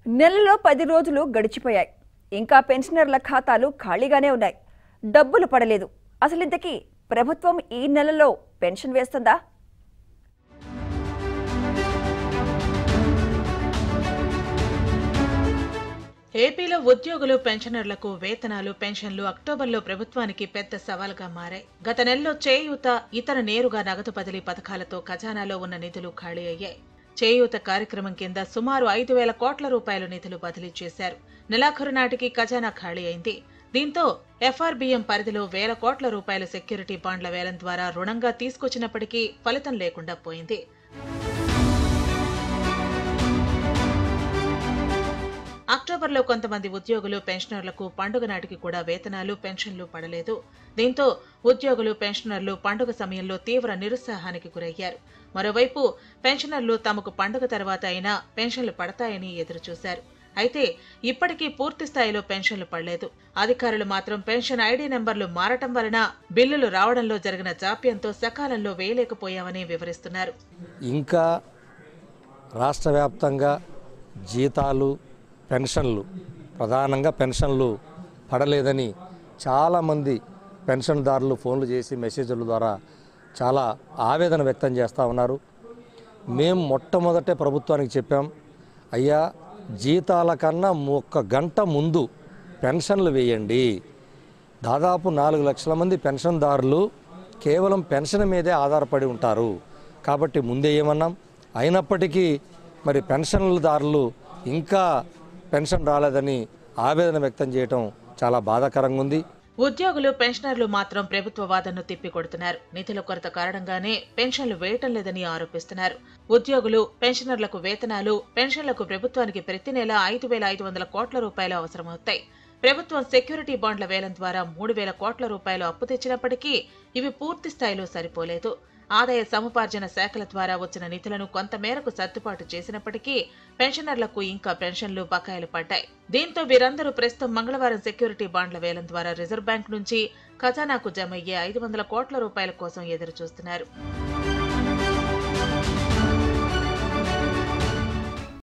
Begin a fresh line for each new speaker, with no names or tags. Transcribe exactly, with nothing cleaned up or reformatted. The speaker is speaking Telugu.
నెలలో పది రోజులు గడిచిపోయాయి. ఇంకా పెన్షనర్ల ఖాతాలు ఖాళీగానే ఉన్నాయి. డబ్బులు పడలేదు. అసలు ఇంతకీ ప్రభుత్వం ఈ నెలలో పెన్షన్ వేస్తుందా?
ఏపీలో ఉద్యోగులు పెన్షనర్లకు వేతనాలు పెన్షన్లు అక్టోబర్లో ప్రభుత్వానికి పెద్ద సవాల్గా మారాయి. గత నెలలో చేయూత ఇతర నేరుగా నగదు బదిలీ పథకాలతో ఖజానాలో ఉన్న నిధులు ఖాళీ అయ్యాయి. చేయూత కార్యక్రమం కింద సుమారు ఐదు వేల కోట్ల రూపాయల నిధులు బదిలీ చేశారు. నెలాఖరు నాటికి ఖజానా ఖాళీ అయింది. దీంతో ఎఫ్ఆర్బీఎం పరిధిలో వేల కోట్ల రూపాయల సెక్యూరిటీ బాండ్ల వేలం ద్వారా రుణంగా తీసుకొచ్చినప్పటికీ ఫలితం లేకుండా పోయింది. అక్టోబర్లో కొంతమంది ఉద్యోగులు పెన్షనర్లకు పండుగ నాటికి కూడా వేతనాలు పెన్షన్లు పడలేదు. దీంతో ఉద్యోగులు పెన్షనర్లు పండుగ సమయంలో తీవ్ర నిరుత్సాహానికి గురయ్యారు. మరోవైపు పెన్షనర్లు తమకు పండుగ తర్వాత అయినా పెన్షన్లు పడతాయని ఎదురుచూశారు. అయితే ఇప్పటికీ పూర్తి స్థాయిలో పెన్షన్లు పడలేదు. అధికారులు మాత్రం పెన్షన్ ఐడీ నెంబర్లు మారటం వలన బిల్లులు రావడంలో జరిగిన జాప్యంతో సకాలంలో వేయలేకపోయామని వివరిస్తున్నారు.
ఇంకా రాష్ట్ర వ్యాప్తంగా జీతాలు పెన్షన్లు ప్రధానంగా పెన్షన్లు పడలేదని చాలామంది పెన్షన్దారులు ఫోన్లు చేసి మెసేజ్ల ద్వారా చాలా ఆవేదన వ్యక్తం చేస్తూ ఉన్నారు. మేము మొట్టమొదటే ప్రభుత్వానికి చెప్పాం, అయ్యా జీతాల కన్నా ఒక్క గంట ముందు పెన్షన్లు వేయండి. దాదాపు నాలుగు లక్షల మంది పెన్షన్దారులు కేవలం పెన్షన్ మీదే ఆధారపడి ఉంటారు కాబట్టి ముందే ఏమన్నాం. అయినప్పటికీ మరి పెన్షన్దారులు ఇంకా పెన్షన్ రాలేదని ఆవేదన వ్యక్తం చేయడం చాలా బాధాకరంగా ఉంది.
ఉద్యోగులు పెన్షనర్లు మాత్రం ప్రభుత్వ వాదనను తిప్పికొడుతున్నారు. నిధుల కొరత కారణంగానే పెన్షన్లు వేయటం లేదని ఆరోపిస్తున్నారు. ఉద్యోగులు పెన్షనర్లకు వేతనాలు పెన్షన్లకు ప్రభుత్వానికి ప్రతి నెల ఐదు వేల ఐదు వందల కోట్ల రూపాయలు అవసరమవుతాయి. ప్రభుత్వం సెక్యూరిటీ బాండ్ల వేలం ద్వారా మూడు వేల కోట్ల రూపాయలు అప్పు తెచ్చినప్పటికీ ఇవి పూర్తి స్థాయిలో సరిపోలేదు. ఆదాయ సముపార్జన శాఖల ద్వారా వచ్చిన నిధులను కొంతమేరకు సర్దుబాటు చేసినప్పటికీ పెన్షనర్లకు ఇంకా పెన్షన్లు బకాయిలు పడ్డాయి. దీంతో వీరందరూ ప్రస్తుతం మంగళవారం సెక్యూరిటీ బాండ్ల వేలం ద్వారా రిజర్వ్ బ్యాంక్ నుంచి ఖజానాకు జమయ్యే ఐదు వందల కోట్ల రూపాయల కోసం ఎదురు చూస్తున్నారు.